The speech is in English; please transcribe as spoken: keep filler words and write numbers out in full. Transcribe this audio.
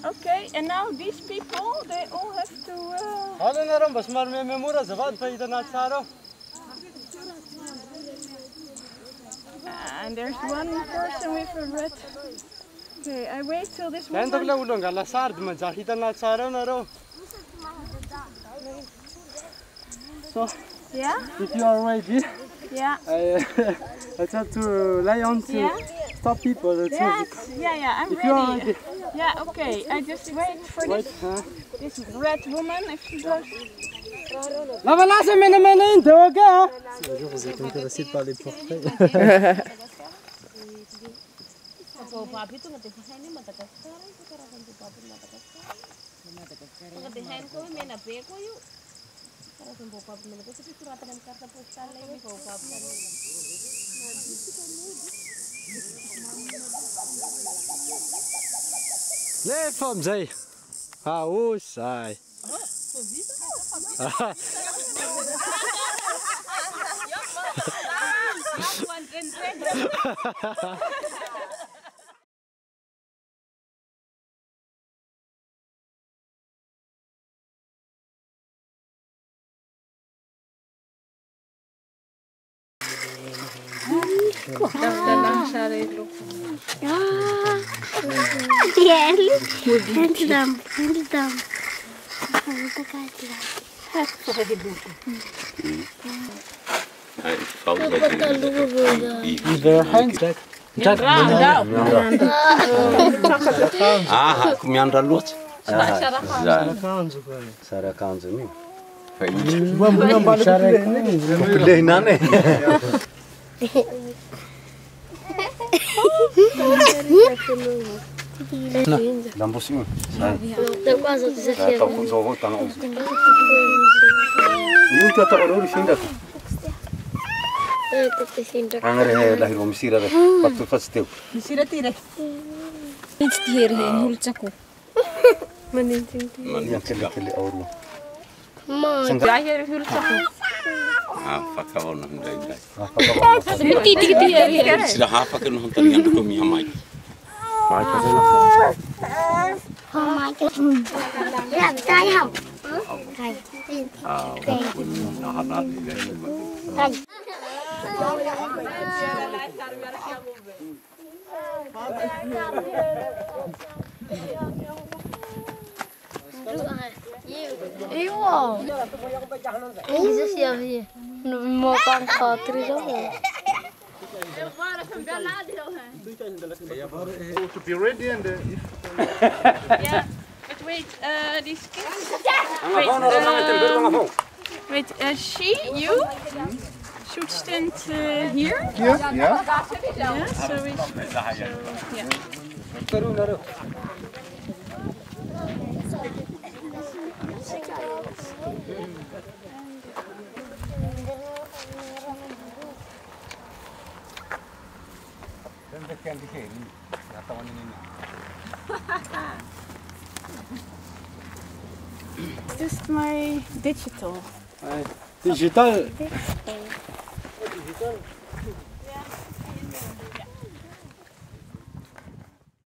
Okay, and now these people, they all have to... Uh... And there's one person with a red... Okay, I wait till this one... So, yeah? If you are ready, yeah. I, I try to lie on to yeah? stop people. That's yeah, yeah, yeah, I'm if ready. You are ready. Yeah, okay. I just wait for wait, this, huh? this red woman if she goes. La voilà, c'est mène mène une ok? Si un jour vous êtes intéressé par les portraits. Les femmes, zij. Ah, hoe zij. Ah, miandra loatsy. Sara akanjo io. Lehinany e. Lambosiny. Ataoko zao avao tanao izy. Io ty ataonao rifindraka. Agny lahiro misira re. Fatotfatsy teo. Misira ty re. Inte tihery heny holotsako. Manintintily aroa. Tihery holotsako. Ah, fakavaona indray indray. Titika tihery. Tsy raha afaka no hantaniandroko miha maiky. Io. Isso sim havia. No meu banco três To be ready and uh, Yeah, but wait, uh, these kids. Wait, uh, wait, uh, she, you should stand uh, here. here, yeah. Yeah, so we should. So, yeah. This is my digital. Digital. Digital.